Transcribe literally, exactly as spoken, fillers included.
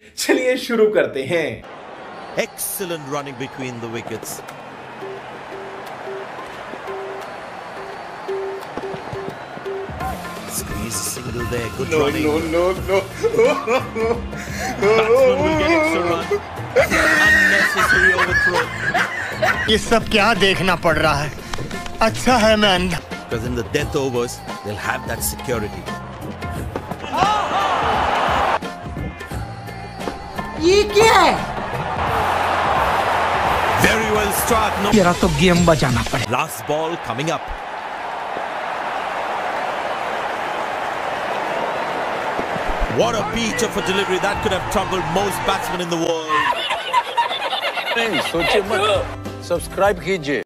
चलिए शुरू करते हैं। Excellent running between the wickets. Squeeze single there. Good no, running. No, no, no, no. Batsman will get extra run. Unnecessary overthrow. ये सब क्या देखना पड़ रहा है? अच्छा है मैं अंधा। Because in the death overs, they'll have that security. ये क्या है? Very well struck. No. तेरा तो गेम बचाना पड़े। Last ball coming up. What a beach of a delivery that could have troubled most batsmen in the world. नहीं सोचिए मत, सब्सक्राइब कीजिए।